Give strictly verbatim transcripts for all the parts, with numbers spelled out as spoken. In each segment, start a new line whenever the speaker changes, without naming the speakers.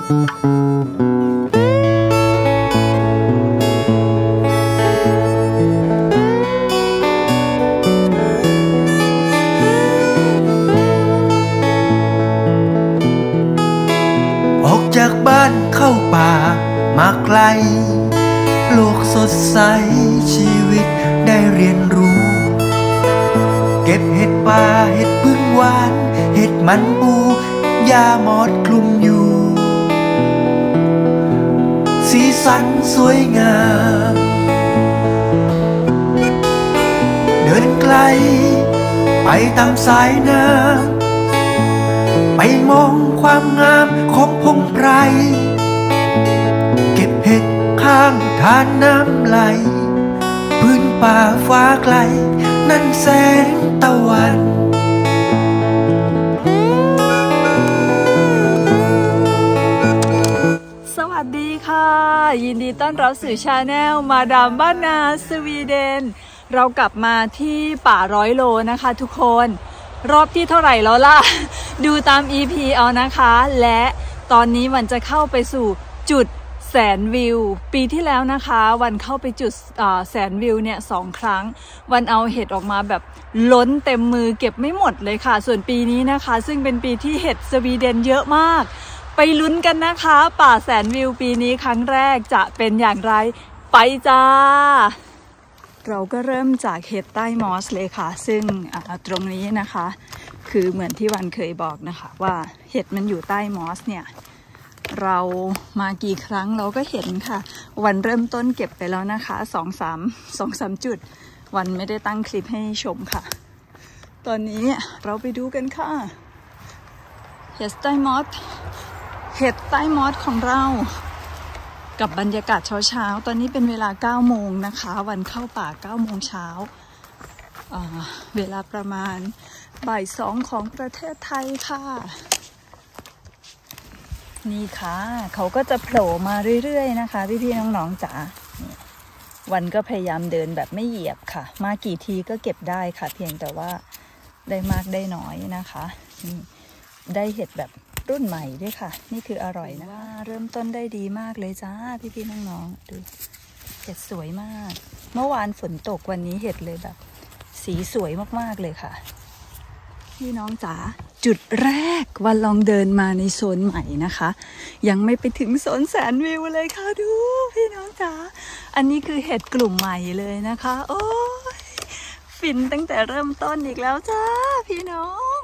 จากบ้านเข้าป่ามาไกลโลกสดใสชีวิตได้เรียนรู้เก็บเห็ดป่าเห็ดพึ่งหวานเห็ดมันปูยาหมอดคลุมอยู่สีสันสวยงามเดินไกลไปตามสายน้ำไปมองความงามของพงไพรเก็บเห็ดข้างทานน้ำไหลพื้นป่าฟ้าไกลนั่นแสงตะวัน
สวัสดีค่ะยินดีต้อนรับสู่ชาแนลมาดามบ้านนาสวีเดนเรากลับมาที่ป่าร้อยโลนะคะทุกคนรอบที่เท่าไหร่แล้วล่ะดูตาม อี พี เอานะคะและตอนนี้มันจะเข้าไปสู่จุดแสนวิวปีที่แล้วนะคะวันเข้าไปจุดแสนวิวเนี่ยสองครั้งวันเอาเห็ดออกมาแบบล้นเต็มมือเก็บไม่หมดเลยค่ะส่วนปีนี้นะคะซึ่งเป็นปีที่เห็ดสวีเดนเยอะมากไปลุ้นกันนะคะป่าแสนวิวปีนี้ครั้งแรกจะเป็นอย่างไรไปจ้าเราก็เริ่มจากเห็ดใต้มอสเลยค่ะซึ่งตรงนี้นะคะคือเหมือนที่วันเคยบอกนะคะว่าเห็ดมันอยู่ใต้มอสเนี่ยเรามากี่ครั้งเราก็เห็นค่ะวันเริ่มต้นเก็บไปแล้วนะคะสองสามสองสามจุดวันไม่ได้ตั้งคลิปให้ชมค่ะตอนนี้เราไปดูกันค่ะเห็ดใต้มอสเห็ดใต้มอสของเรากับบรรยากาศเช้าๆตอนนี้เป็นเวลาเก้าโมงนะคะวันเข้าป่าเก้าโมงเช้าเวลาประมาณบ่ายสองของประเทศไทยค่ะนี่ค่ะเขาก็จะโผล่มาเรื่อยๆนะคะพี่ๆน้องๆจ๋าวันก็พยายามเดินแบบไม่เหยียบค่ะมากี่ทีก็เก็บได้ค่ะเพียงแต่ว่าได้มากได้น้อยนะคะได้เห็ดแบบรุ่นใหม่ด้วยค่ะนี่คืออร่อยนะว่าเริ่มต้นได้ดีมากเลยจ้าพี่ๆน้องๆดูเห็ดสวยมากเมื่อวานฝนตกวันนี้เห็ดเลยแบบสีสวยมากๆเลยค่ะพี่น้องจ๋าจุดแรกวันลองเดินมาในโซนใหม่นะคะยังไม่ไปถึงโซนแสนวิวเลยค่ะดูพี่น้องจ๋าอันนี้คือเห็ดกลุ่มใหม่เลยนะคะโอ้ยฟินตั้งแต่เริ่มต้นอีกแล้วจ้าพี่น้อง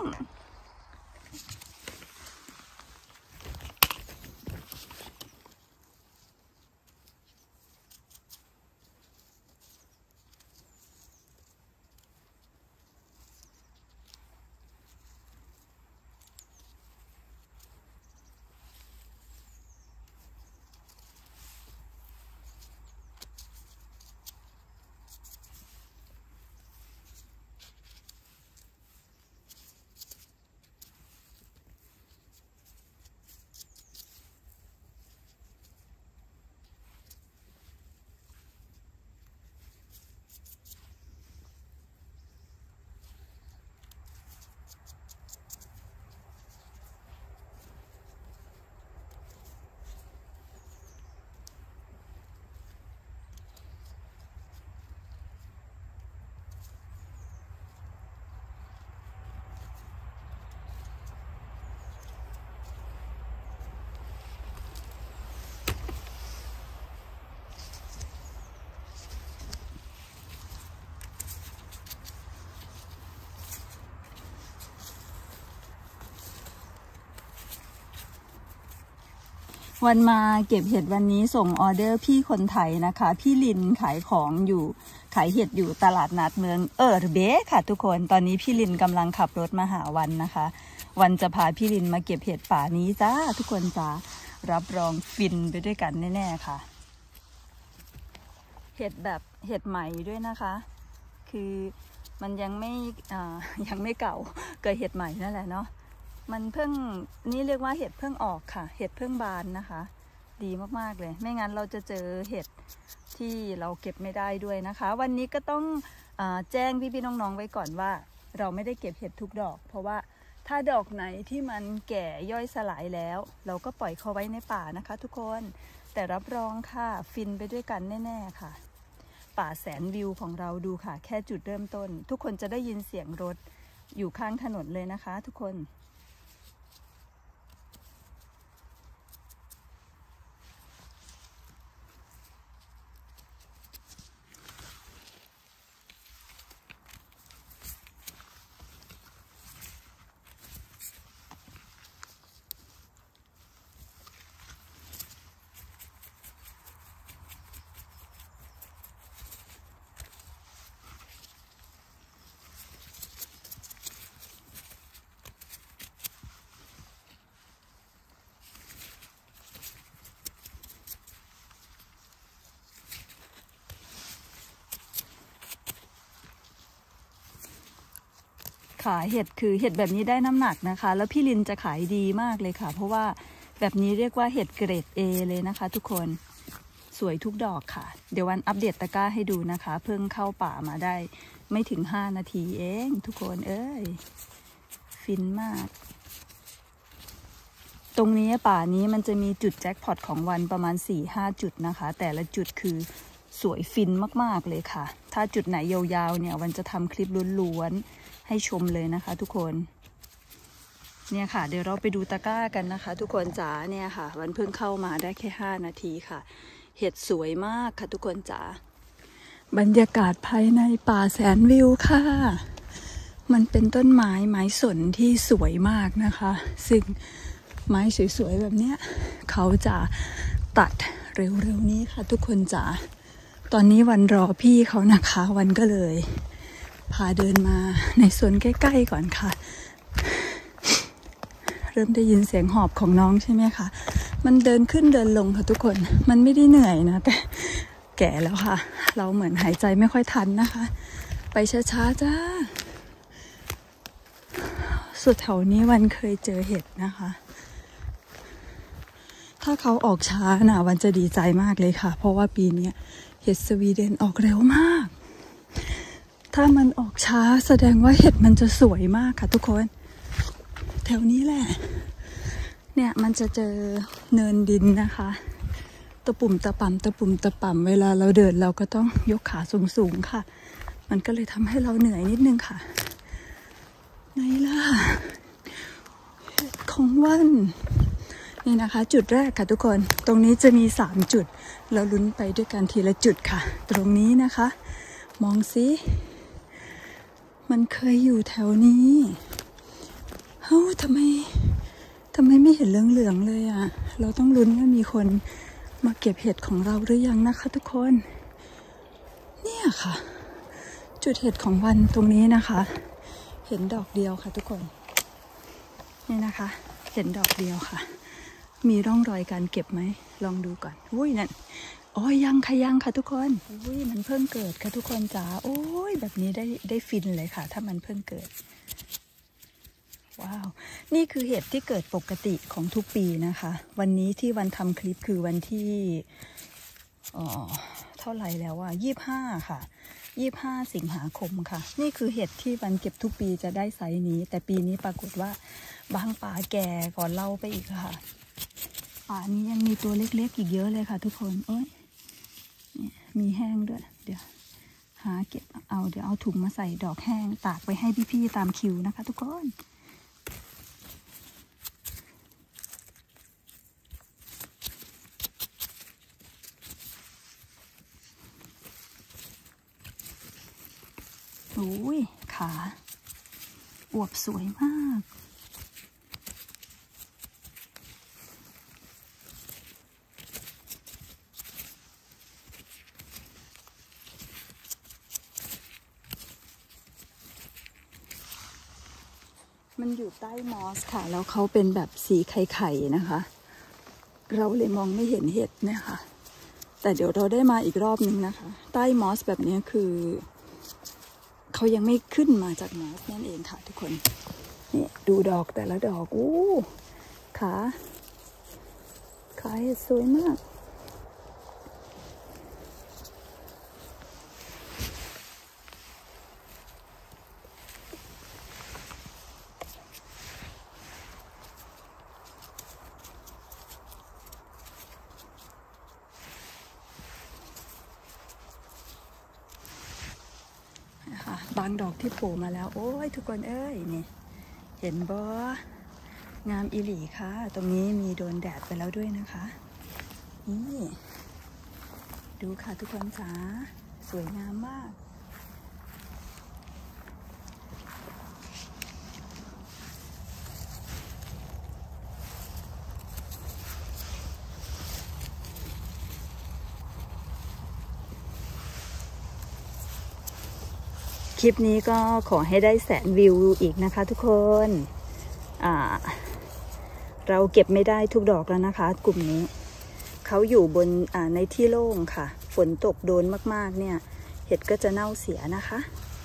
วันมาเก็บเห็ดวันนี้ส่งออเดอร์พี่คนไทยนะคะพี่ลินขายของอยู่ขายเห็ดอยู่ตลาดนัดเมืองเออร์เบค่ะทุกคนตอนนี้พี่ลินกำลังขับรถมาหาวันนะคะวันจะพาพี่ลินมาเก็บเห็ดป่านี้จ้าทุกคนจ้ารับรองฟินไปด้วยกันแน่ๆค่ะเห็ดแบบเห็ดใหม่ด้วยนะคะคือมันยังไม่อ่ายังไม่เก่าเกิดเห็ดใหม่นั่นแหละเนาะมันเพิ่งนี่เรียกว่าเห็ดเพิ่งออกค่ะเห็ดเพิ่งบานนะคะดีมากๆเลยไม่งั้นเราจะเจอเห็ดที่เราเก็บไม่ได้ด้วยนะคะวันนี้ก็ต้องอ่าแจ้งพี่ๆน้องๆไว้ก่อนว่าเราไม่ได้เก็บเห็ดทุกดอกเพราะว่าถ้าดอกไหนที่มันแก่ย่อยสลายแล้วเราก็ปล่อยเขาไว้ในป่านะคะทุกคนแต่รับรองค่ะฟินไปด้วยกันแน่ๆค่ะป่าแสนวิวของเราดูค่ะแค่จุดเริ่มต้นทุกคนจะได้ยินเสียงรถอยู่ข้างถนนเลยนะคะทุกคนขายเห็ดคือเห็ดแบบนี้ได้น้ำหนักนะคะแล้วพี่ลินจะขายดีมากเลยค่ะเพราะว่าแบบนี้เรียกว่าเห็ดเกรด เอ เลยนะคะทุกคนสวยทุกดอกค่ะเดี๋ยววันอัปเดตตะกร้าให้ดูนะคะเพิ่งเข้าป่ามาได้ไม่ถึงห้านาทีเองทุกคนเอ้ยฟินมากตรงนี้ป่านี้มันจะมีจุดแจ็คพอตของวันประมาณ สี่ห้า จุดนะคะแต่ละจุดคือสวยฟินมากๆเลยค่ะถ้าจุดไหนยาวๆเนี่ยวันจะทำคลิปล้วนๆให้ชมเลยนะคะทุกคนเนี่ยค่ะเดี๋ยวเราไปดูตะกร้ากันนะคะทุกคนจ๋าเนี่ยค่ะวันเพิ่งเข้ามาได้แค่ห้านาทีค่ะเห็ดสวยมากค่ะทุกคนจ๋าบรรยากาศภายในป่าแสนวิวค่ะมันเป็นต้นไม้ไม้สนที่สวยมากนะคะซึ่งไม้สวยๆแบบเนี้ยเขาจะตัดเร็วๆนี้ค่ะทุกคนจ๋าตอนนี้วันรอพี่เขานะคะวันก็เลยพาเดินมาในสวนใกล้ๆก่อนค่ะเริ่มได้ยินเสียงหอบของน้องใช่ไหมคะมันเดินขึ้นเดินลงค่ะทุกคนมันไม่ได้เหนื่อยนะแต่แก่แล้วค่ะเราเหมือนหายใจไม่ค่อยทันนะคะไปช้าๆจ้าสุดแถวนี้วันเคยเจอเห็ดนะคะถ้าเขาออกช้านะวันจะดีใจมากเลยค่ะเพราะว่าปีนี้เห็ดสวีเดนออกเร็วมากถ้ามันออกช้าแสดงว่าเห็ดมันจะสวยมากค่ะทุกคนแถวนี้แหละเนี่ยมันจะเจอเนินดินนะคะตะปุ่มตะป่ำตะปุ่มตะป่ำเวลาเราเดินเราก็ต้องยกขาสูงๆค่ะมันก็เลยทำให้เราเหนื่อยนิดนึงค่ะไหนล่ะของวันนี่นะคะจุดแรกค่ะทุกคนตรงนี้จะมีสามจุดเราลุ้นไปด้วยกันทีละจุดค่ะตรงนี้นะคะมองซิมันเคยอยู่แถวนี้เฮ้ยทำไมทำไมไม่เห็นเหลืองๆเลยอ่ะเราต้องลุ้นว่ามีคนมาเก็บเห็ดของเราหรือยังนะคะทุกคนเนี่ยค่ะจุดเห็ดของวันตรงนี้นะคะเห็นดอกเดียวค่ะทุกคนนี่นะคะเห็นดอกเดียวค่ะมีร่องรอยการเก็บไหมลองดูก่อนอุ้ยนั่นโอ้ยยังค่ะยังค่ะทุกคนอุ้ยมันเพิ่งเกิดค่ะทุกคนจ๋าโอ้ยแบบนี้ได้ได้ฟินเลยค่ะถ้ามันเพิ่งเกิดว้าวนี่คือเห็ดที่เกิดปกติของทุกปีนะคะวันนี้ที่วันทำคลิปคือวันที่อ๋อเท่าไหร่แล้วอ่ะยี่สิบห้าค่ะยี่สิบห้าสิงหาคมค่ะนี่คือเห็ดที่วันเก็บทุกปีจะได้ไซส์นี้แต่ปีนี้ปรากฏว่าบางป่าแก่ก่อนเล่าไปอีกค่ะป่านี้ยังมีตัวเล็กๆอีกเยอะเลยค่ะทุกคนโอ้ยมีแห้งด้วยเดี๋ยวหาเก็บเอาเดี๋ยวเอาถุงมาใส่ดอกแห้งตากไปให้พี่ๆตามคิวนะคะทุกคนโอ้ยขาอวบสวยมากมันอยู่ใต้มอสค่ะแล้วเขาเป็นแบบสีไข่ๆนะคะเราเลยมองไม่เห็นเห็ดเนี่ยค่ะแต่เดี๋ยวเราได้มาอีกรอบนึงนะคะใต้มอสแบบนี้คือเขายังไม่ขึ้นมาจากมอสนั่นเองค่ะทุกคนนี่ดูดอกแต่ละดอกอู้ขาขาเห็ดสวยมากางดอกที่โผล่มาแล้วโอ้ยทุกคนเอ้ยนี่เห็นบ่งามอิหลีค่ะตรงนี้มีโดนแดดไปแล้วด้วยนะคะนี่ดูค่ะทุกคนจ๋าสวยงามมากคลิปนี้ก็ขอให้ได้แสนวิวอีกนะคะทุกคนอ่าเราเก็บไม่ได้ทุกดอกแล้วนะคะกลุ่มนี้เขาอยู่บนอ่าในที่โล่งค่ะฝนตกโดนมากๆเนี่ยเห็ดก็จะเน่าเสียนะคะ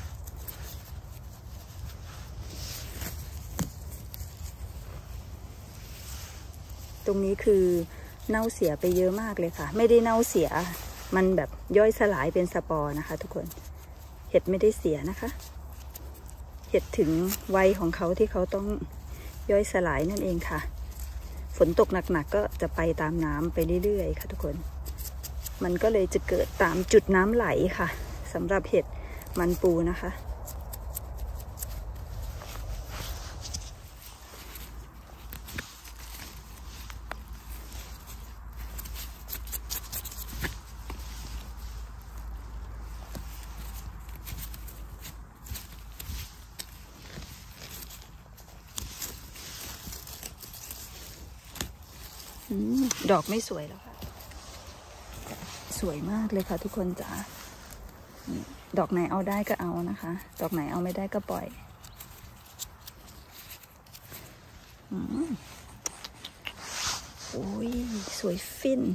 ตรงนี้คือเน่าเสียไปเยอะมากเลยค่ะไม่ได้เน่าเสียมันแบบย่อยสลายเป็นสปอร์นะคะทุกคนเห็ดไม่ได้เสียนะคะเห็ดถึงวัยของเขาที่เขาต้องย่อยสลายนั่นเองค่ะฝนตกหนักๆ ก็จะไปตามน้ำไปเรื่อยๆค่ะทุกคนมันก็เลยจะเกิดตามจุดน้ำไหลค่ะสำหรับเห็ดมันปูนะคะดอกไม่สวยแล้วค่ะสวยมากเลยค่ะทุกคนจ๋าดอกไหนเอาได้ก็เอานะคะดอกไหนเอาไม่ได้ก็ปล่อยโอ้ยสวยฟิน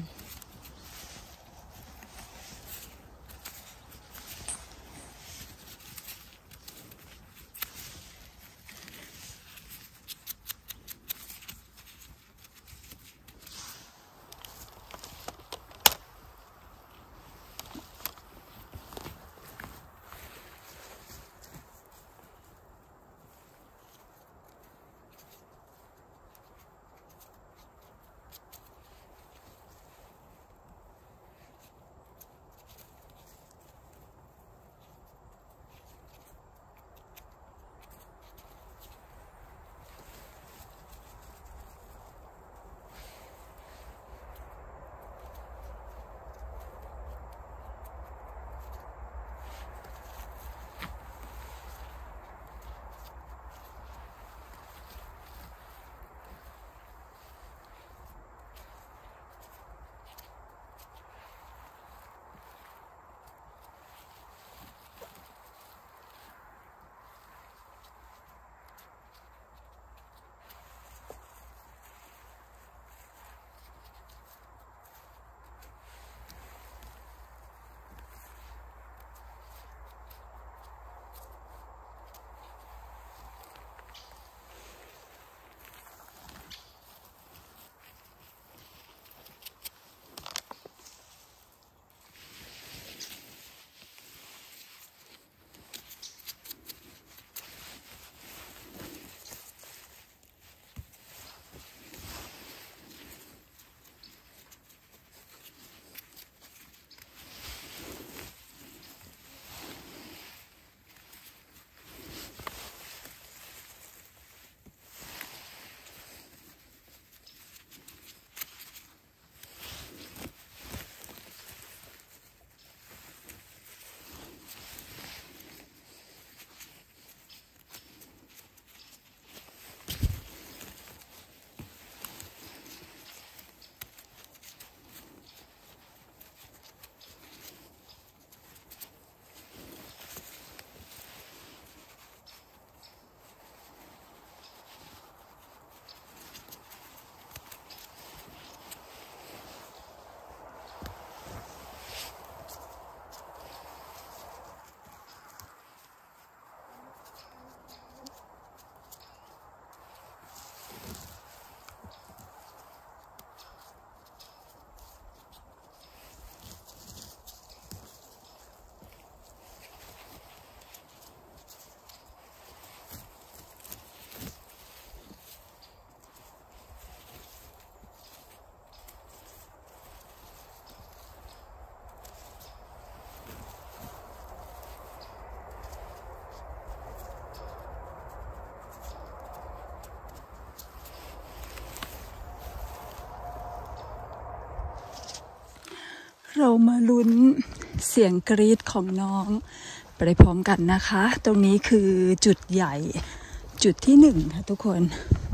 เรามาลุ้นเสียงกรี๊ดของน้องไปพร้อมกันนะคะตรงนี้คือจุดใหญ่จุดที่หนึ่งค่ะทุกคน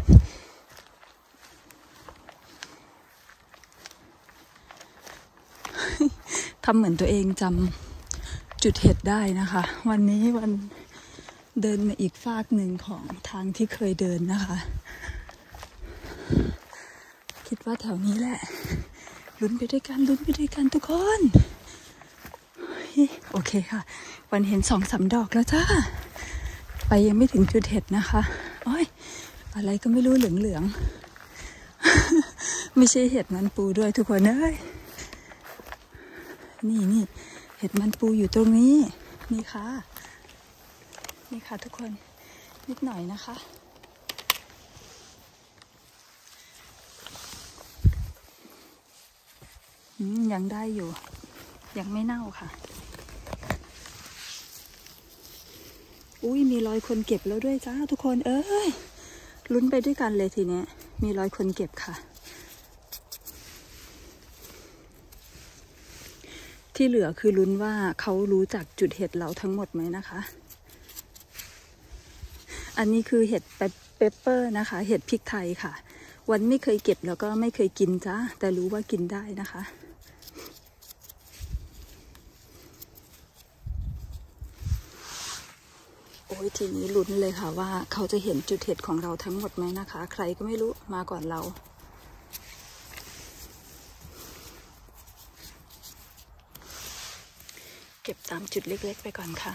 ทำเหมือนตัวเองจำจุดเห็ดได้นะคะวันนี้วันเดินมาอีกฟากหนึ่งของทางที่เคยเดินนะคะคิดว่าแถวนี้แหละลุ้นไปด้วยกันลุ้นไปด้วยกันทุกคนโอเคค่ะวันเห็นสองสามดอกแล้วจ้าไปยังไม่ถึงจุดเห็ดนะคะโอ้ยอะไรก็ไม่รู้เหลืองๆ ไม่ใช่เห็ดมันปูด้วยทุกคนเอ้ยนี่นี่เห็ดมันปูอยู่ตรงนี้นี่ค่ะนี่ค่ะทุกคนนิดหน่อยนะคะยังได้อยู่ยังไม่เน่าค่ะอุ้ยมีรอยคนเก็บแล้วด้วยจ้าทุกคนเอ้ยลุ้นไปด้วยกันเลยทีเนี้ยมีรอยคนเก็บค่ะที่เหลือคือลุ้นว่าเขารู้จักจุดเห็ดเราทั้งหมดไหมนะคะอันนี้คือเห็ดเปปเปอร์นะคะเห็ดพริกไทยค่ะวันไม่เคยเก็บแล้วก็ไม่เคยกินจ้าแต่รู้ว่ากินได้นะคะโอ้ยทีนี้ลุ้นเลยค่ะว่าเขาจะเห็นจุดเห็ดของเราทั้งหมดไหมนะคะใครก็ไม่รู้มาก่อนเราเก็บตามจุดเล็กๆไปก่อนค่ะ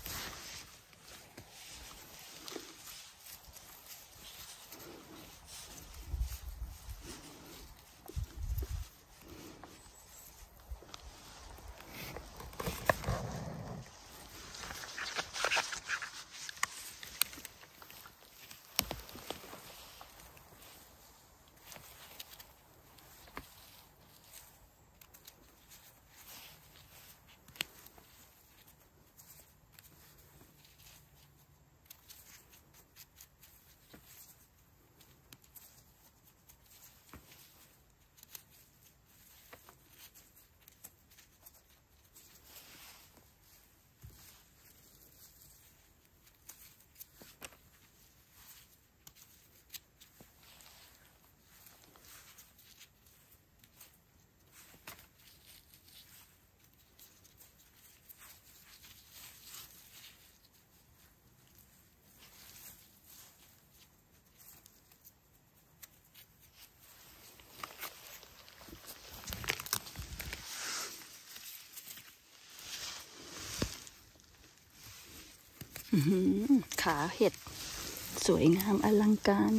ขาเห็ดสวยงามอลังการ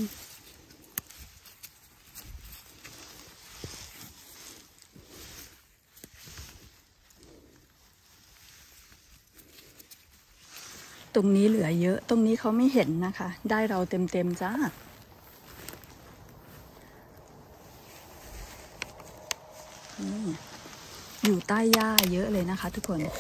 ตรงนี้เหลือเยอะตรงนี้เขาไม่เห็นนะคะได้เราเต็มๆจ้าอยู่ใต้หญ้าเยอะเลยนะคะทุกคน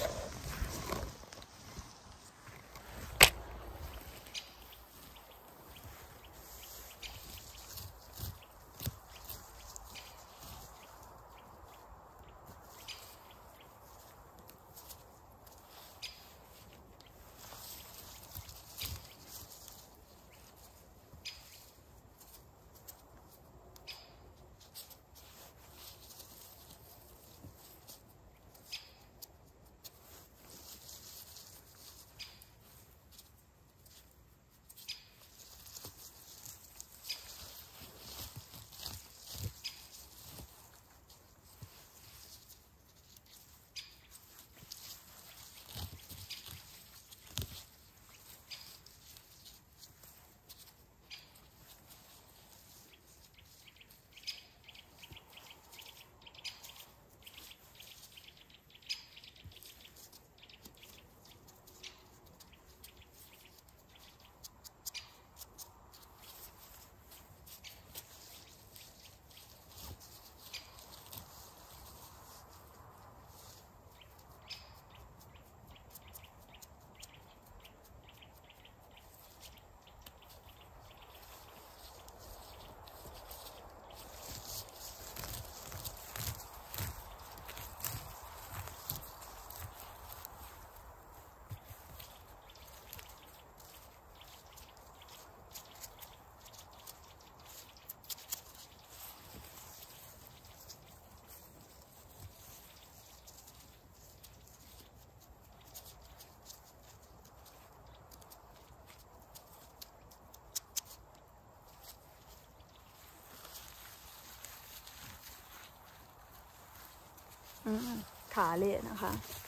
ขาเละนะคะ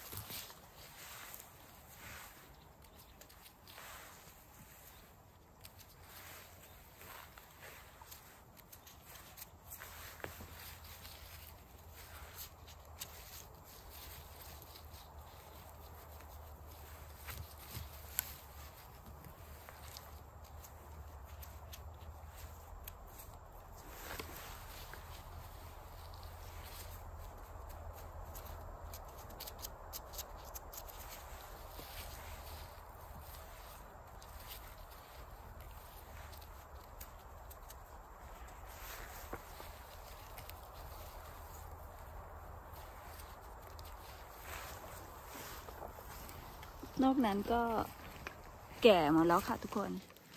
นอกนั้นก็แก่หมดแล้วค่ะทุกคน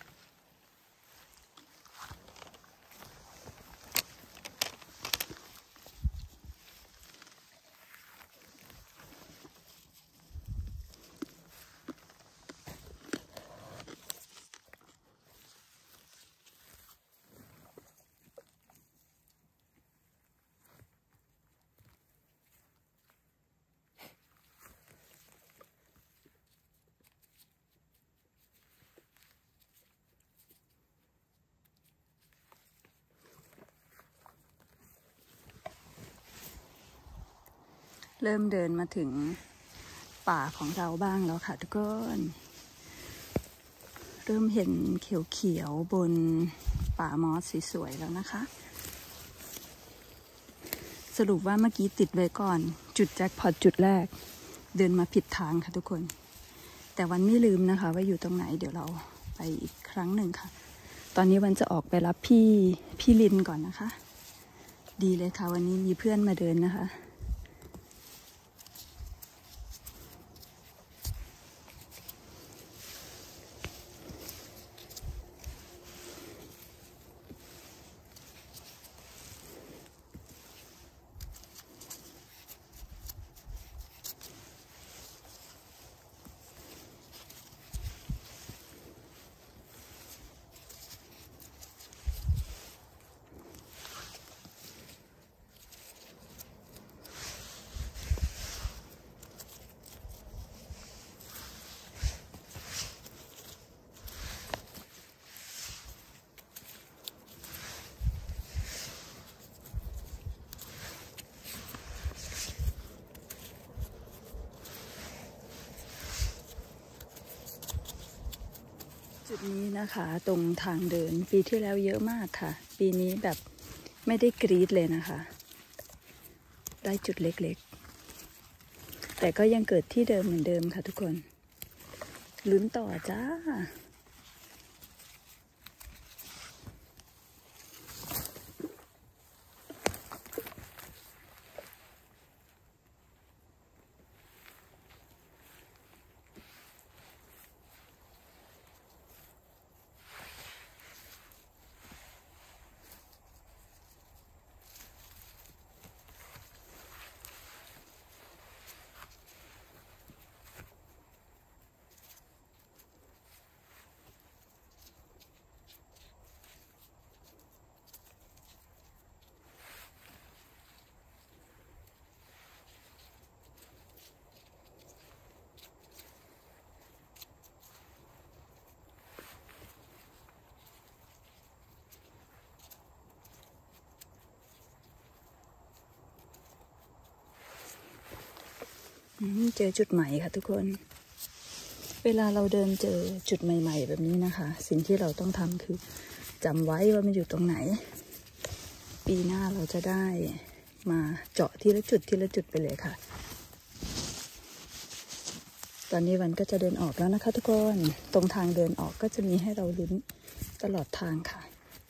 เริ่มเดินมาถึงป่าของเราบ้างแล้วค่ะทุกคนเริ่มเห็นเขียวๆบนป่ามอสสวยๆแล้วนะคะสรุปว่าเมื่อกี้ติดไว้ก่อนจุดแจ็คพอตจุดแรกเดินมาผิดทางค่ะทุกคนแต่วันไม่ลืมนะคะว่าอยู่ตรงไหนเดี๋ยวเราไปอีกครั้งหนึ่งค่ะตอนนี้วันจะออกไปรับพี่พี่ลินก่อนนะคะดีเลยค่ะวันนี้มีเพื่อนมาเดินนะคะจุดนี้นะคะตรงทางเดินปีที่แล้วเยอะมากค่ะปีนี้แบบไม่ได้กรี๊ดเลยนะคะได้จุดเล็กๆแต่ก็ยังเกิดที่เดิมเหมือนเดิมค่ะทุกคนลุ้นต่อจ้าเจอจุดใหม่ค่ะทุกคนเวลาเราเดินเจอจุดใหม่ๆแบบนี้นะคะสิ่งที่เราต้องทำคือจำไว้ว่ามันอยู่ตรงไหนปีหน้าเราจะได้มาเจาะทีละจุดทีละจุดไปเลยค่ะตอนนี้วันก็จะเดินออกแล้วนะคะทุกคนตรงทางเดินออกก็จะมีให้เราลุ้นตลอดทางค่ะ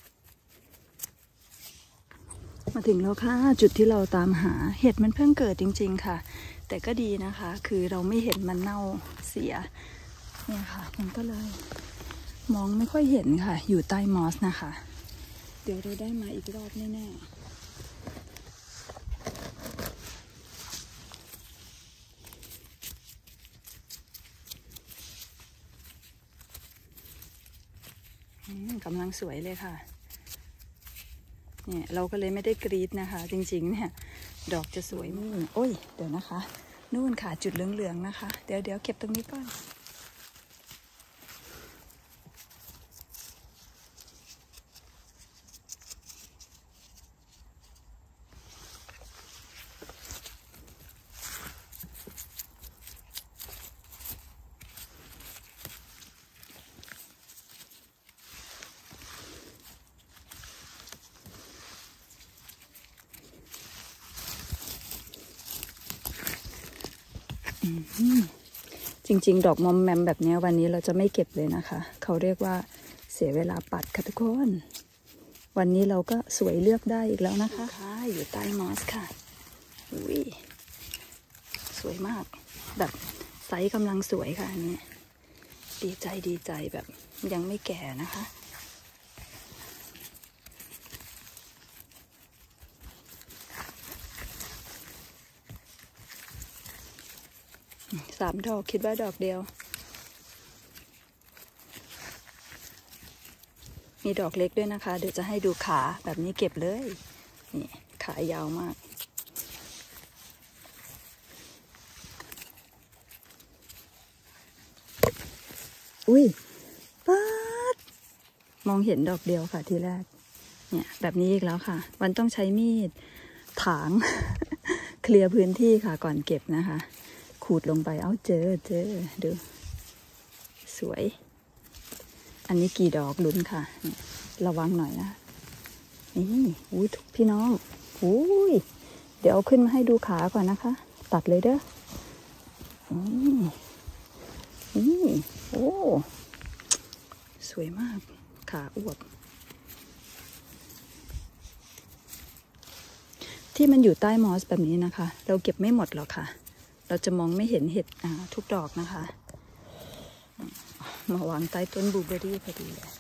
มาถึงแล้วค่ะจุดที่เราตามหาเห็ดมันเพิ่งเกิดจริงๆค่ะแต่ก็ดีนะคะคือเราไม่เห็นมันเน่าเสียเนี่ยค่ะมันก็เลยมองไม่ค่อยเห็นค่ะอยู่ใต้มอสนะคะเดี๋ยวเราได้มาอีกรอบแน่ๆกำลังสวยเลยค่ะเนี่ยเราก็เลยไม่ได้กรีดนะคะจริงๆเนี่ยดอกจะสวยมากโอ้ยเดี๋ยวนะคะนู่นค่ะจุดเหลืองๆนะคะเดี๋ยวเดี๋ยวเก็บตรงนี้ก่อนจริงๆดอกมอมแมมแบบนี้วันนี้เราจะไม่เก็บเลยนะคะเขาเรียกว่าเสียเวลาปัดค่ะทุกคนวันนี้เราก็สวยเลือกได้อีกแล้วนะคะค่ะอยู่ใต้มอสค่ะอุ้ยสวยมากแบบไซส์กำลังสวยค่ะอันนี้ดีใจดีใจแบบยังไม่แก่นะคะสามดอกคิดว่าดอกเดียวมีดอกเล็กด้วยนะคะเดี๋ยวจะให้ดูขาแบบนี้เก็บเลยนี่ขายาวมากอุ้ยป๊าดมองเห็นดอกเดียวค่ะทีแรกเนี่ยแบบนี้อีกแล้วค่ะวันต้องใช้มีดถาง เคลียร์พื้นที่ค่ะก่อนเก็บนะคะขูดลงไปเอาเจอเจอดูสวยอันนี้กี่ดอกลุ้นค่ะระวังหน่อยนะนี่อุ้ยพี่น้องอุ้ยเดี๋ยวเอาขึ้นมาให้ดูขาก่อนนะคะตัดเลยเด้อนี่นี่โอ้สวยมากขาอวบที่มันอยู่ใต้มอสแบบนี้นะคะเราเก็บไม่หมดหรอกค่ะเราจะมองไม่เห็นเห็ดทุกดอกนะคะมาวางใต้ต้นบลูเบอร์รี่พอดีเลย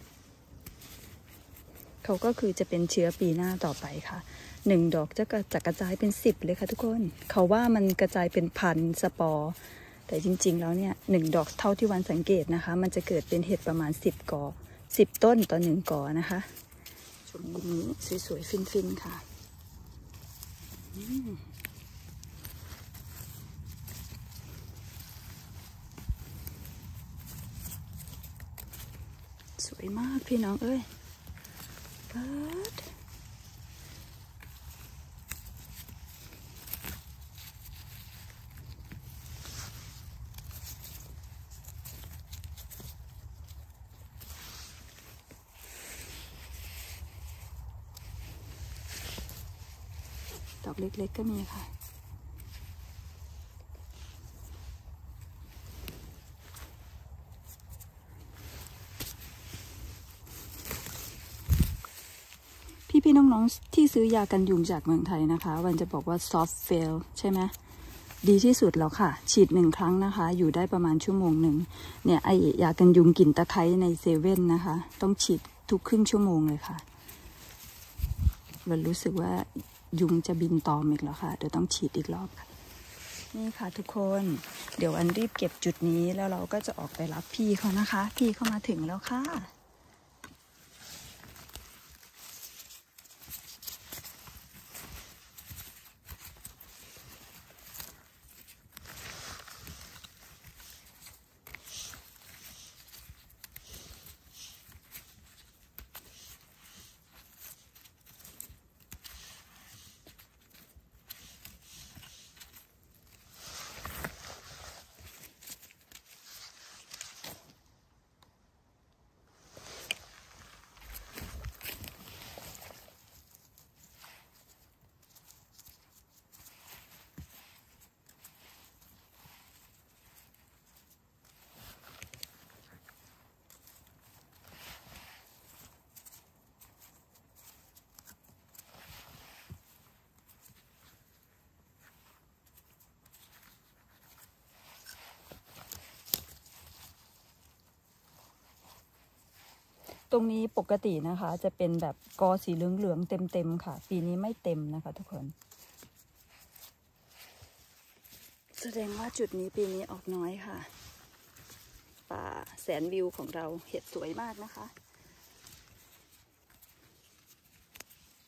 เขาก็คือจะเป็นเชื้อปีหน้าต่อไปค่ะหนึ่งดอกจะจะกระจายเป็นสิบเลยค่ะทุกคนเขาว่ามันกระจายเป็นพันสปอร์แต่จริงๆแล้วเนี่ยหนึ่งดอกเท่าที่วันสังเกตนะคะมันจะเกิดเป็นเห็ดประมาณสิบกอสิบต้นต่อหนึ่งกอนะคะชมมุมนี้สวยๆฟินๆค่ะสวยมากพี่น้องเอ้ยเปิดดอกเล็กๆก็มีค่ะพี่ๆน้องๆที่ซื้อยากันยุงจากเมืองไทยนะคะวันจะบอกว่า soft fail ใช่ไหมดีที่สุดแล้วค่ะฉีดหนึ่งครั้งนะคะอยู่ได้ประมาณชั่วโมงหนึ่งเนี่ยไอยากันยุงกลิ่นตะไคร้ในเซเว่นนะคะต้องฉีดทุกครึ่งชั่วโมงเลยค่ะวันรู้สึกว่ายุงจะบินตอมอีกแล้วค่ะเดี๋ยวต้องฉีดอีกรอบค่ะนี่ค่ะทุกคนเดี๋ยวอันรีบเก็บจุดนี้แล้วเราก็จะออกไปรับพี่เขานะคะพี่เขามาถึงแล้วค่ะตรงนี้ปกตินะคะจะเป็นแบบกอสีเหลืองๆเต็มๆค่ะปีนี้ไม่เต็มนะคะทุกคนแสดงว่าจุดนี้ปีนี้ออกน้อยค่ะป่าแสนวิวของเราเห็ดสวยมากนะคะ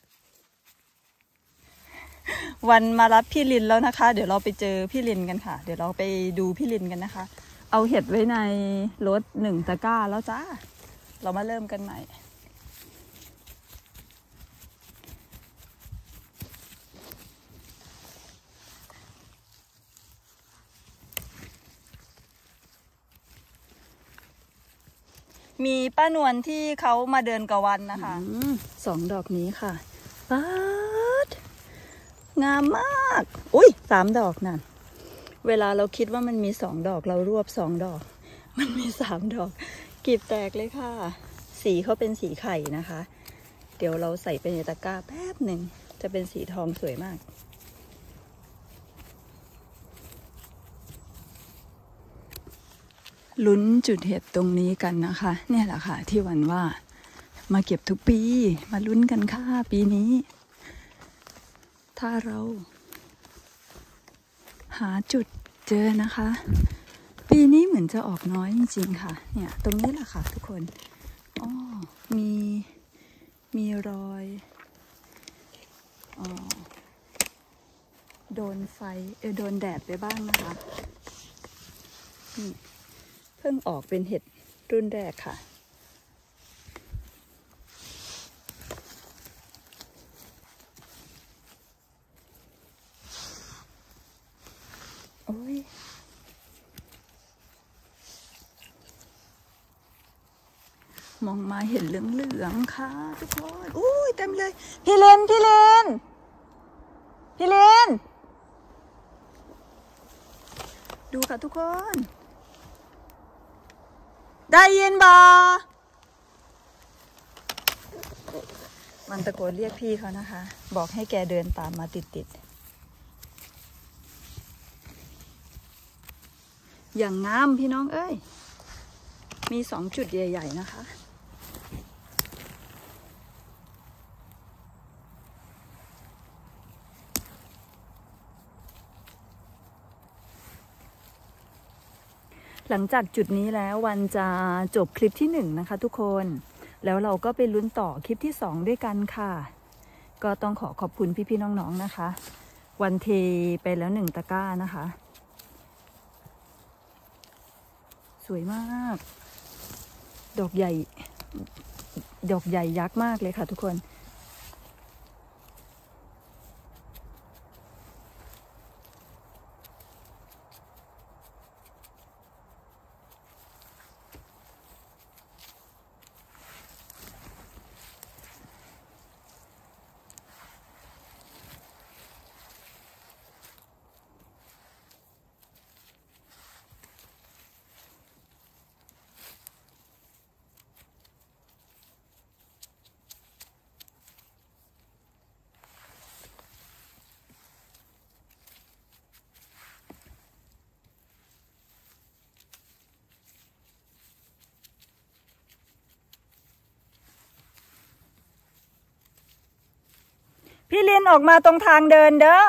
วันมารับพี่ลินแล้วนะคะเดี๋ยวเราไปเจอพี่ลินกันค่ะเดี๋ยวเราไปดูพี่ลินกันนะคะเอาเห็ดไว้ในรถหนึ่งตะกร้าแล้วจ้าเรามาเริ่มกันใหม่มีป้านวลที่เขามาเดินกับวันนะคะสองดอกนี้ค่ะป๊าดงามมากอุ้ยสามดอกนั่นเวลาเราคิดว่ามันมีสองดอกเรารวบสองดอกมันมีสามดอกกีบแตกเลยค่ะสีเขาเป็นสีไข่นะคะเดี๋ยวเราใส่ไปในตะกร้าแป๊บหนึ่งจะเป็นสีทองสวยมากลุ้นจุดเห็ดตรงนี้กันนะคะเนี่ยแหละค่ะที่วันว่ามาเก็บทุกปีมาลุ้นกันค่ะปีนี้ถ้าเราหาจุดเจอนะคะปีนี้เหมือนจะออกน้อยจริงๆค่ะเนี่ยตรงนี้แหละค่ะทุกคนอ๋อมีมีรอยอ๋อโดนไฟเออโดนแดดไปบ้างนะคะนี่เพิ่งออกเป็นเห็ดรุ่นแรกค่ะโอ้ยมองมาเห็นเหลืองๆค่ะทุกคนอุ้ยเต็มเลยพี่เลนพี่เลนพี่เลนดูค่ะทุกคนได้ยินบ่มันตะโกนเรียกพี่เขานะคะบอกให้แกเดินตามมาติดๆอย่างงามพี่น้องเอ้ยมีสองจุดใหญ่ๆนะคะหลังจากจุดนี้แล้ววันจะจบคลิปที่หนึ่งนะคะทุกคนแล้วเราก็ไปลุ้นต่อคลิปที่สองด้วยกันค่ะก็ต้องขอขอบคุณพี่ๆน้องๆนะคะวันเทไปแล้วหนึ่งตะกร้านะคะสวยมากดอกใหญ่ดอกใหญ่ยักษ์มากเลยค่ะทุกคนพี่ลินออกมาตรงทางเดินเด้อ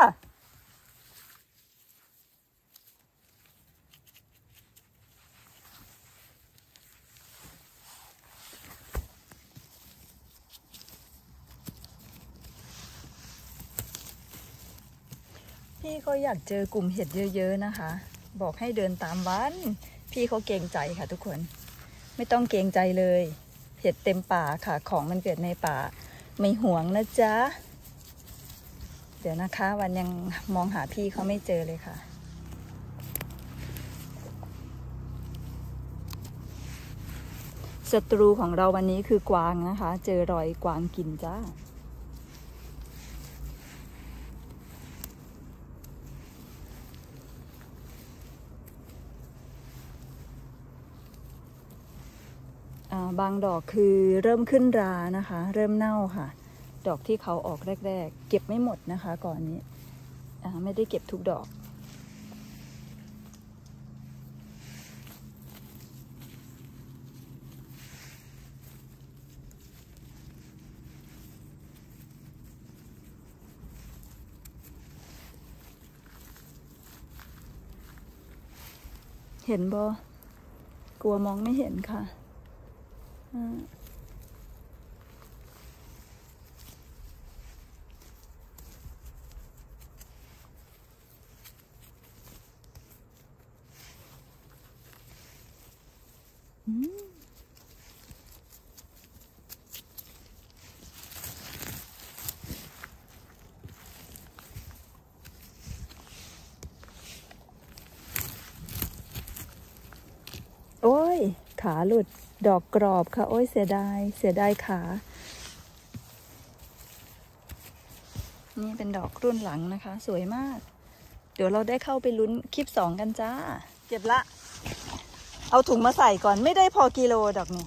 พี่เขาอยากเจอกลุ่มเห็ดเยอะๆนะคะบอกให้เดินตามวันพี่เขาเกรงใจค่ะทุกคนไม่ต้องเกรงใจเลยเห็ดเต็มป่าค่ะของมันเกิดในป่าไม่หวงนะจ๊ะเดี๋ยวนะคะวันยังมองหาพี่เขาไม่เจอเลยค่ะศัตรูของเราวันนี้คือกวางนะคะเจอรอยกวางกินจ้าบางดอกคือเริ่มขึ้นรานะคะเริ่มเน่าค่ะดอกที่เขาออกแรกๆเก็บไม่หมดนะคะก่อนนี้ไม่ได้เก็บทุกดอกเห็นบ่กลัวมองไม่เห็นค่ะโอ้ยขาหลุดดอกกรอบค่ะโอ้ยเสียดายเสียดายขานี่เป็นดอกรุ่นหลังนะคะสวยมากเดี๋ยวเราได้เข้าไปลุ้นคลิปสองกันจ้าเก็บละเอาถุงมาใส่ก่อนไม่ได้พอกิโลดอกนี่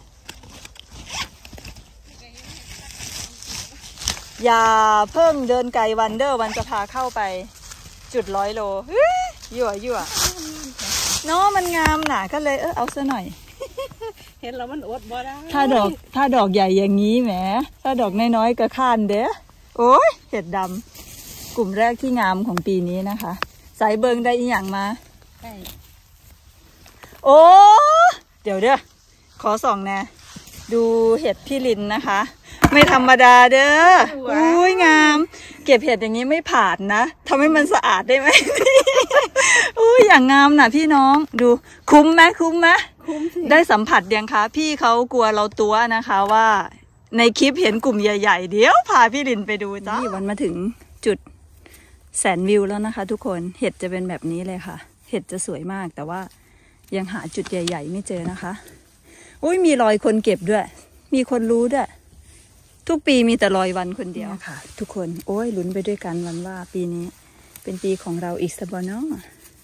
อย่าเพิ่งเดินไกลวันเดอร์วันจะพาเข้าไปจุดร้อยโลยั่วยั่วเนาะมันงามหนาก็เลยเออเอาซะหน่อย
เห็นแล้วมันอดบ่ได้
ถ้าดอกถ้าดอกใหญ่อย่างนี้แหมถ้าดอกน้อยๆก็ข้านเด้อโอ้ยเห็ดดำกลุ่มแรกที่งามของปีนี้นะคะสายเบิงได้อีหยังมาใช่โอ้เดี๋ยวเด้อขอส่องแน่ดูเห็ดพี่ลินนะคะไม่ธรรมดาเด้ออุ้ยงามเก็บเห็ดอย่างนี้ไม่ผ่านนะทำให้มันสะอาดได้ไหมอุ้ยอย่างงามน่ะพี่น้องดูคุ้มไหมคุ้มไหมคุ้มสิได้สัมผัสยังคะพี่เขากลัวเราตัวนะคะว่าในคลิปเห็นกลุ่มใหญ่ๆเดี๋ยวพาพี่ลินไปดูจ้าวันมาถึงจุดแสนวิวแล้วนะคะทุกคนเห็ดจะเป็นแบบนี้เลยค่ะเห็ดจะสวยมากแต่ว่ายังหาจุดใหญ่ๆไม่เจอนะคะอุ้ยมีรอยคนเก็บด้วยมีคนรู้ด้วยทุกปีมีแต่รอยวันคนเดียวค่ะทุกคนโอ้ยลุ้นไปด้วยกันวันว่าปีนี้เป็นปีของเราอีกสักวันเนาะ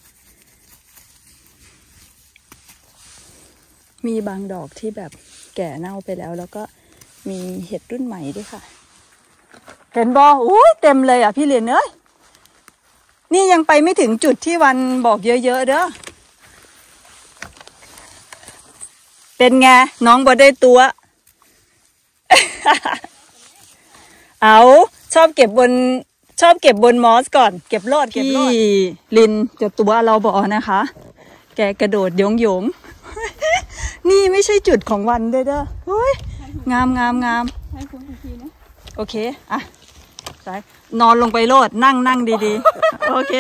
มีบางดอกที่แบบแก่เน่าไปแล้วแล้วก็มีเห็ดรุ่นใหม่ด้วยค่ะเห็นบออุ้ยเต็มเลยอ่ะพี่เหรียญเอ้ยนี่ยังไปไม่ถึงจุดที่วันบอกเยอะๆเด้อเป็นไงน้องบอได้ตัวเอาชอบเก็บบนชอบเก็บบนมอสก่อนเก็บรอดเก็บรอดลินจะตัวเราบอนะคะแกกระโดดยงยงนี่ไม่ใช่จุดของวันเด้อเด้อเฮ้ยงามงามงามโอเคอะใช่นอนลงไปโลดนั่งนั่งดีๆโอเค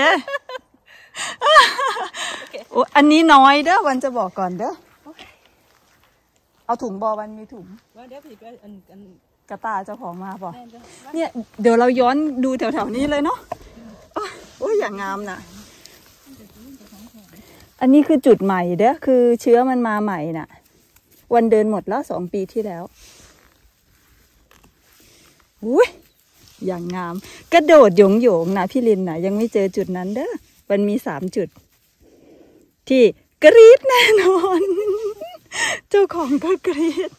โอ้อันนี้น้อยเด้อวันจะบอกก่อนเด้อเอาถุงบอวันมีถุงเดี๋ยวพี่ไปอันอันกระตาเจ้าของมาป่ะเนี่ยเดี๋ยวเราย้อนดูแถวๆนี้เลยเนาะโอ้ยอย่างงามน่ะอันนี้คือจุดใหม่เด้อคือเชื้อมันมาใหม่น่ะวันเดินหมดแล้วสองปีที่แล้วอุ้ยอย่างงามกระโดดหยงหยงนะพี่ลินน่ะยังไม่เจอจุดนั้นเด้อมันมีสามจุดที่กรี๊ดแน่นอนเจ้าของก็กรี๊ด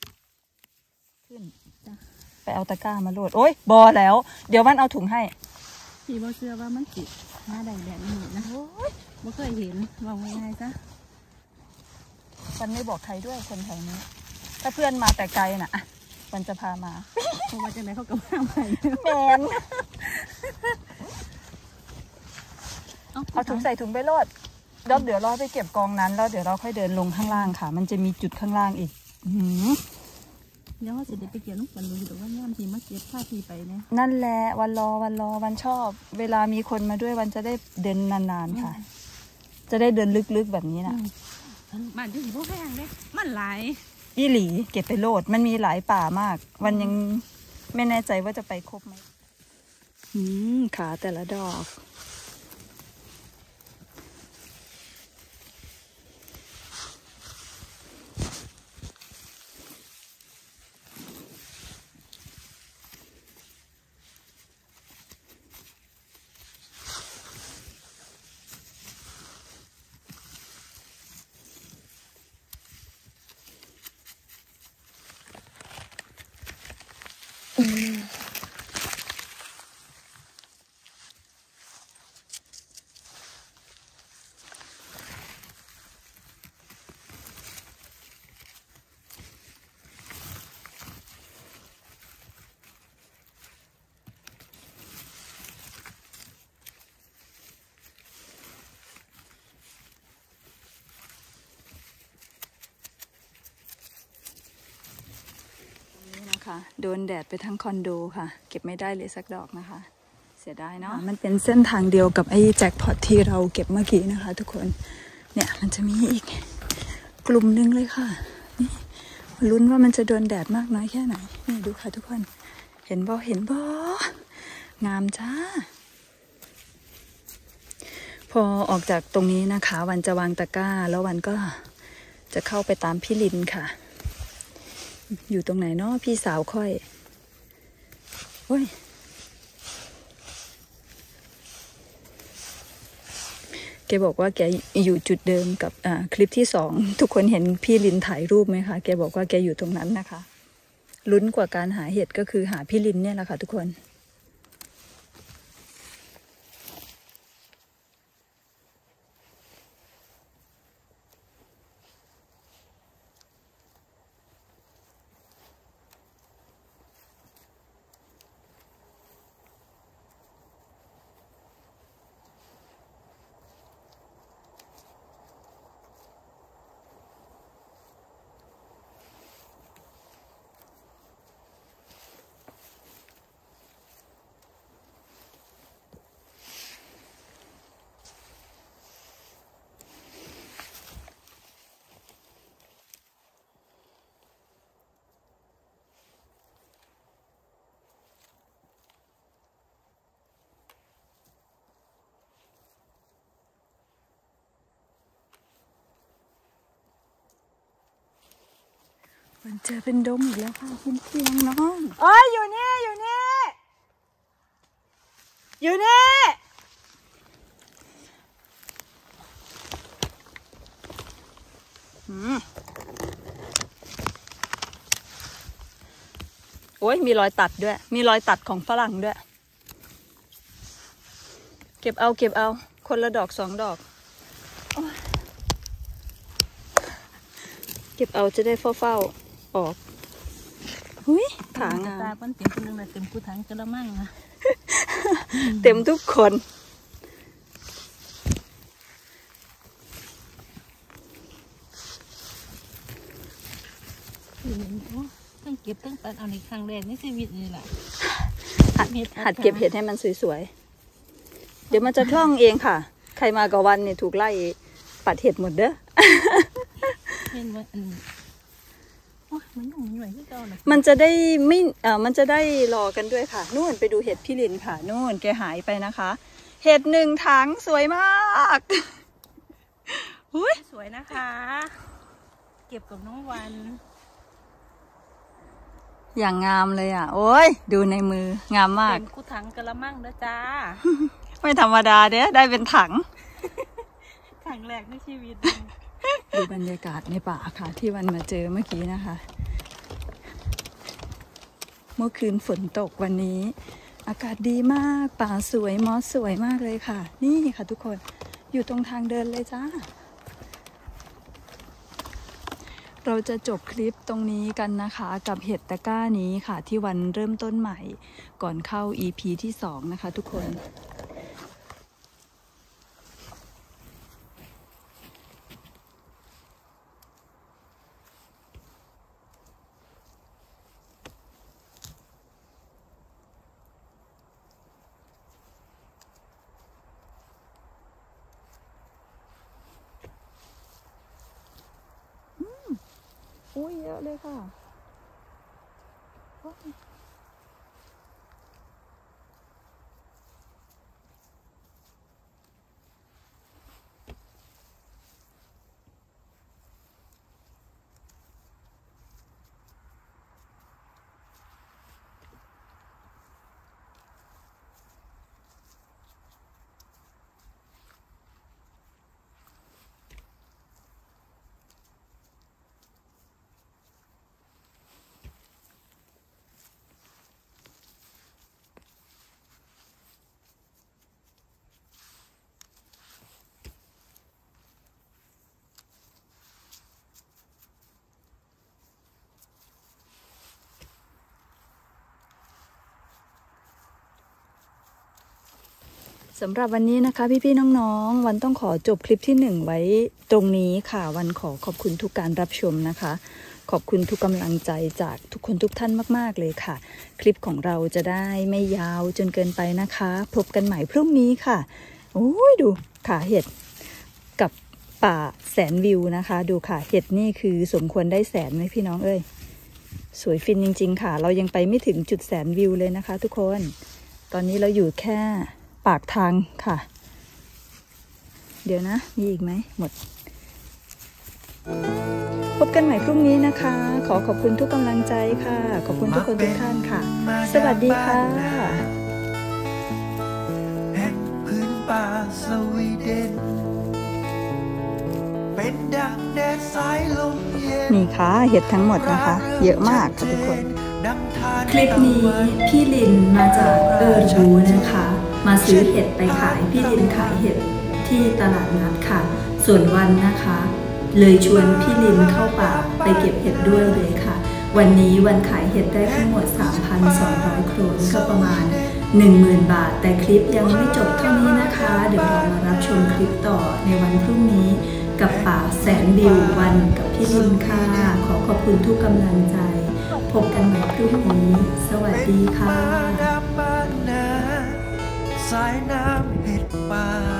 ไปเอาตะกร้ามาโหลดโอ๊ยบอแล้วเดี๋ยววันเอาถุงให้
พี่บ่เชื่อว่ามันจิหน้าแดงแดงนี่นะบ่เคยเห็นว่าง่ายๆจ้ะ
วันไม่บอกใครด้วยคนแถวนี้ถ้าเพื่อนมาแต่ไกลน่ะวันจะพามา
เพราะว่าจะไหนเขากับมาใหม่
แมนเอาถุงใส่ถุงไปโหลดเดี๋ยวเดี๋ยวเราไปเก็บกองนั้นแล้วเดี๋ยวเราค่อยเดินลงข้างล่างค่ะมันจะมีจุดข้างล่างอีก
เดี๋ยวว่าจะได้ไปเกี่ยวนุ่งวันดูอยู่แต่ว่าย่ามทีมาเก็บผ้าทีไปเนี่ย
นั่นแหละวันรอวันรอวันชอบเวลามีคนมาด้วยวันจะได้เดินนานๆค่ะจะได้เดินลึกๆแบบนี้นะ
มันจะสีพวกแห้งเลยมันหลาย
อีหลีเก็บไปโลดมันมีหลายป่ามากวันยังไม่แน่ใจว่าจะไปครบไหมอืมขาแต่ละดอกโดนแดดไปทั้งคอนโดค่ะเก็บไม่ได้เลยสักดอกนะคะเสียดายเนาะมันเป็นเส้นทางเดียวกับไอ้แจ็คพอตที่เราเก็บเมื่อกี้นะคะทุกคนเนี่ยมันจะมีอีกกลุ่มนึงเลยค่ะลุ้นว่ามันจะโดนแดดมากน้อยแค่ไหนนี่ดูค่ะทุกคนเห็นบ่เห็นบ่งามจ้าพอออกจากตรงนี้นะคะวันจะวางตะกร้าแล้ววันก็จะเข้าไปตามพี่ลินค่ะอยู่ตรงไหนเนาะพี่สาวค่อยโอ้ยแกบอกว่าแกอยู่จุดเดิมกับคลิปที่สองทุกคนเห็นพี่ลินถ่ายรูปไหมคะแกบอกว่าแกอยู่ตรงนั้นนะคะลุ้นกว่าการหาเห็ดก็คือหาพี่ลินเนี่ยแหละค่ะทุกคนมันเจอเป็นดมอีกแล้วค่ะคุณพี่น้องเอ้ยอยู่นี่อยู่นี่อยู่นี่อืมโอ้ยมีรอยตัดด้วยมีรอยตัดของฝรั่งด้วยเก็บเอาเก็บเอาคนละดอกสองดอกเก็บเอาจะได้เฝ้าๆออกหุ้ยขางาม
ตาปั้นเต็มคนนึงเลยเต็มกูถังกระมังนะ
เต็มทุกคน
ต้องเก็บต้องตัดเอาในครั้งแรกในชีวิตนี่แหละ
หัดหัดเก็บเห็ดให้มันสวยๆเดี๋ยวมันจะคล่องเองค่ะใครมากับวันเนี่ยถูกไล่ปัดเห็ดหมดเด้อ
เห็นว่าอันมันยุ่งหน่อยที่เก่านะ
มันจะได้ไม่เอ่อมันจะได้รอกันด้วยค่ะนู่นไปดูเห็ดพี่ลินค่ะนู่นแกหายไปนะคะเห็ดหนึ่งถังสวยมากอุ้ย
สวยนะคะเก็บกับน้องวัน
อย่างงามเลยอ่ะโอ้ยดูในมืองามมาก
เป็นกูถังกระมังนะจ้า
ไม่ธรรมดาเด้ได้เป็นถัง
ถังแรกในชีวิต
ดูบรรยากาศในป่าค่ะที่วันมาเจอเมื่อกี้นะคะเมื่อคืนฝนตกวันนี้อากาศดีมากป่าสวยมอสสวยมากเลยค่ะนี่ค่ะทุกคนอยู่ตรงทางเดินเลยจ้าเราจะจบคลิปตรงนี้กันนะคะกับเห็ดตะกร้านี้ค่ะที่วันเริ่มต้นใหม่ก่อนเข้า อี พี ที่สองนะคะทุกคนอุ้ยเยอะเลยค่ะสำหรับวันนี้นะคะพี่ๆน้องๆวันต้องขอจบคลิปที่หนึ่งไว้ตรงนี้ค่ะวันขอขอบคุณทุกการรับชมนะคะขอบคุณทุกกำลังใจจากทุกคนทุกท่านมากๆเลยค่ะคลิปของเราจะได้ไม่ยาวจนเกินไปนะคะพบกันใหม่พรุ่งนี้ค่ะโอ้ยดูขาเห็ดกับปป่าแสนวิวนะคะดูค่ะเห็ดนี่คือสมควรได้แสนไหมพี่น้องเอ้ยสวยฟินจริงๆค่ะเรายังไปไม่ถึงจุดแสนวิวเลยนะคะทุกคนตอนนี้เราอยู่แค่ปากทางค่ะเดี๋ยวนะมีอีกไหมหมดพบกันใหม่พรุ่งนี้นะคะขอขอบคุณทุกกำลังใจค่ะขอบคุณทุกคนทุกท่านค่ะสวัสดีค่ะ
แห่งพื้นป่าสวีเดนเป็นดังแดดสายลมเย็น
นี่ค่ะเห็ดทั้งหมดนะคะเยอะมากค่ะทุกคนคลิปนี้พี่ลินมาจากเออร์บูนะคะมาซื้อเห็ดไปขายพี่ลินขายเห็ดที่ตลาดนัดค่ะส่วนวันนะคะเลยชวนพี่ลินเข้าป่าไปเก็บเห็ดด้วยเลยค่ะวันนี้วันขายเห็ดได้ทั้งหมด สามพันสองร้อย โครนก็ประมาณ หนึ่งหมื่น บาทแต่คลิปยังไม่จบเท่านี้นะคะเดี๋ยวเรามารับชมคลิปต่อในวันพรุ่งนี้กับป่าแสนวิววันกับพี่ลินค่ะขอขอบคุณทุกกำลังใจพบกันใหม่พรุ่งนี้สวัสดีค่ะ
สายน้ำเห็ดป่า